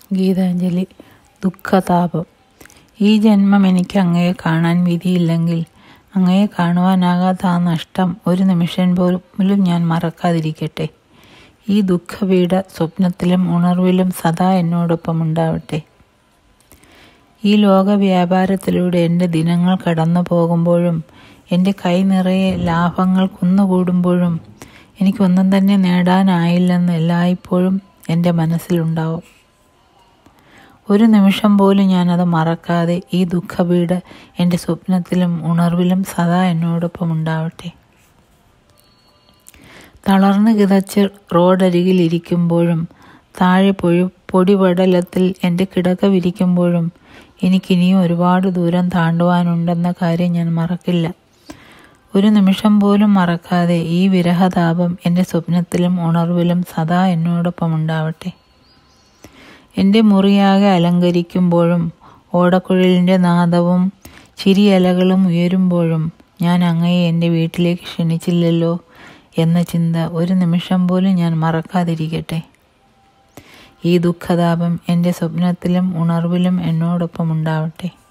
ഗീതാഞ്ജലി. ദുഃഖതാപം. ഈ ജന്മം എനിക്ക് അങ്ങയെ കാണാൻ വിധിയില്ലെങ്കിൽ അങ്ങയെ കാണുവാനാകാത്ത ആ നഷ്ടം ഒരു നിമിഷം പോലും ഞാൻ മറക്കാതിരിക്കട്ടെ. ഈ ദുഃഖപീഡ സ്വപ്നത്തിലും ഉണർവിലും സദാ എന്നോടൊപ്പം ഉണ്ടാവട്ടെ. ഈ ലോക വ്യാപാരത്തിലൂടെ എൻ്റെ ദിനങ്ങൾ കടന്നു പോകുമ്പോഴും എൻ്റെ കൈ നിറയെ ലാഭങ്ങൾ കുന്നുകൂടുമ്പോഴും എനിക്കൊന്നും തന്നെ നേടാനായില്ലെന്ന് എല്ലായ്പ്പോഴും എൻ്റെ മനസ്സിലുണ്ടാവും. ഒരു നിമിഷം പോലും ഞാനത് മറക്കാതെ ഈ ദുഃഖപീഡ എൻ്റെ സ്വപ്നത്തിലും ഉണർവിലും സദാ എന്നോടൊപ്പം ഉണ്ടാവട്ടെ. തളർന്നു കിതച്ച് റോഡരികിൽ ഇരിക്കുമ്പോഴും താഴെ പൊടിപടലത്തിൽ എൻ്റെ കിടക്ക വിരിക്കുമ്പോഴും എനിക്കിനിയും ഒരുപാട് ദൂരം താണ്ടുവാനുണ്ടെന്ന കാര്യം ഞാൻ മറക്കില്ല. ഒരു നിമിഷം പോലും മറക്കാതെ ഈ വിരഹതാപം എൻ്റെ സ്വപ്നത്തിലും ഉണർവിലും സദാ എന്നോടൊപ്പം ഉണ്ടാവട്ടെ. എൻ്റെ മുറിയാകെ അലങ്കരിക്കുമ്പോഴും ഓടക്കുഴലിൻ്റെ നാദവും ചിരിയലകളും ഉയരുമ്പോഴും ഞാൻ അങ്ങയെ എൻ്റെ വീട്ടിലേക്ക് ക്ഷണിച്ചില്ലല്ലോ എന്ന ചിന്ത ഒരു നിമിഷം പോലും ഞാൻ മറക്കാതിരിക്കട്ടെ. ഈ ദുഃഖതാപം എൻ്റെ സ്വപ്നത്തിലും ഉണർവിലും എന്നോടൊപ്പം ഉണ്ടാവട്ടെ.